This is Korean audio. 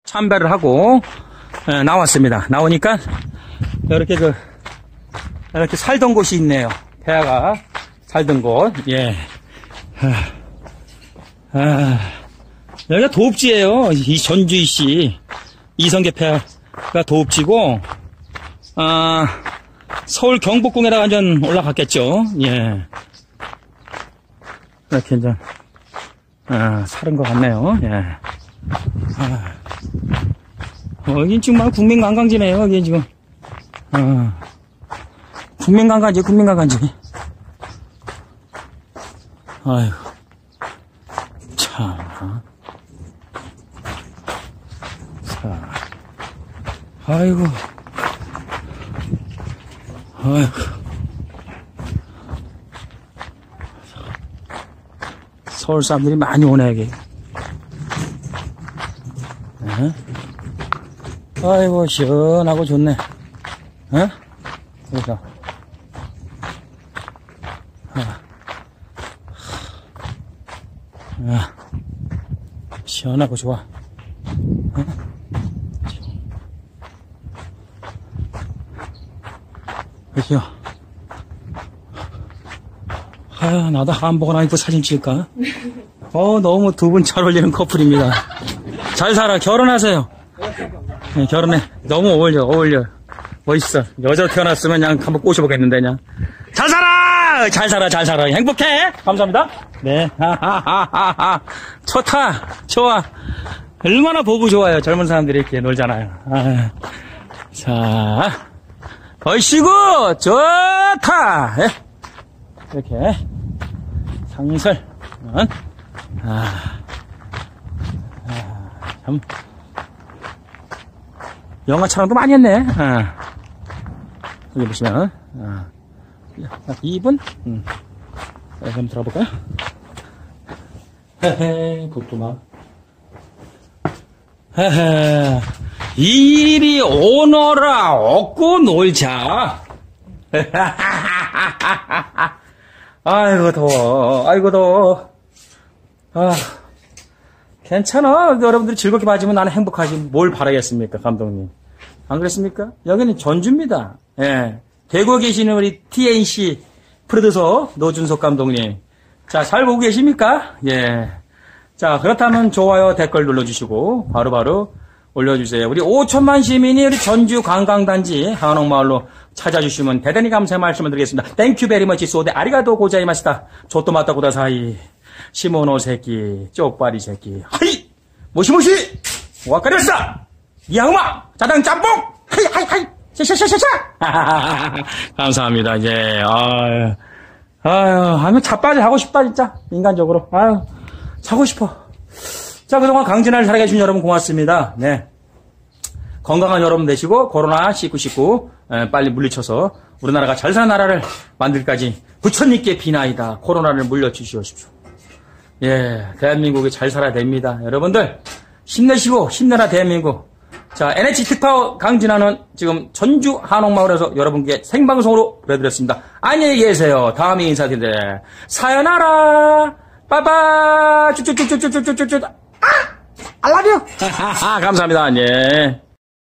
참배를 하고 나왔습니다. 나오니까 이렇게 이렇게 살던 곳이 있네요. 폐하가 살던 곳. 예. 여기가 도읍지예요. 이 전주시 이성계 폐하가 도읍지고 서울 경복궁에다가 완전 올라갔겠죠. 예. 이렇게 이제 사는 것 같네요. 예. 여긴 지금 막 국민관광지네요. 여기 지금 국민관광지. 아이고 참. 자, 아이고 서울 사람들이 많이 오네 여기. 아이고 시원하고 좋네. 그러니까 시원하고 좋아. 그죠? 나도 한복 하나 입고 사진 찍을까? 너무 두 분 잘 어울리는 커플입니다. 잘 살아. 결혼하세요. 네, 결혼해. 너무 어울려. 멋있어. 여자로 태어났으면 그냥 한번 꼬셔보겠는데, 그냥. 잘 살아. 행복해. 감사합니다. 네. 좋아. 얼마나 보고 좋아요. 젊은 사람들이 이렇게 놀잖아요. 자, 얼씨구, 좋다. 예. 이렇게. 상설. 참. 영화 촬영도 많이 했네. 여기 보시면, 2분? 한번 들어볼까요? 복도막. 이리 오너라, 얻고 놀자. 아이고, 더워. 괜찮아. 여러분들이 즐겁게 봐주면 나는 행복하지. 뭘 바라겠습니까, 감독님? 안 그랬습니까? 여기는 전주입니다. 예. 대구에 계시는 우리 TNC 프로듀서 노준석 감독님. 자, 잘 보고 계십니까? 예. 자, 그렇다면 좋아요, 댓글 눌러주시고, 바로바로 올려주세요. 우리 5천만 시민이 우리 전주 관광단지 한옥마을로 찾아주시면 대단히 감사의 말씀을 드리겠습니다. 땡큐 베리 머치 소데 아리가도 고자이마시다. 조또마타 고다사이. 시모노 새끼, 쪽발이 새끼. 하이! 모시모시! 와카리마시다! 이양마! 자당 짬뽕! 하이! 샤샤샤샤샤! 감사합니다, 이제. 하면 자빠지 하고 싶다, 진짜. 인간적으로. 자고 싶어. 자, 그동안 강진아를 살아계신 여러분 고맙습니다. 네. 건강한 여러분 되시고, 코로나19 빨리 물리쳐서 우리나라가 잘 사는 나라를 만들까지 부처님께 비나이다. 코로나를 물려주시옵시오. 예, 대한민국이 잘 살아야 됩니다. 여러분들, 힘내시고, 힘내라, 대한민국. 자, NH 특파원 강진아는 지금 전주 한옥마을에서 여러분께 생방송으로 보내드렸습니다. 안녕히 계세요. 다음에 인사드릴게요. 사요나라, 빠빠, 쭈쭈쭈쭈쭈쭈쭈쭈. I love you. 감사합니다. 예.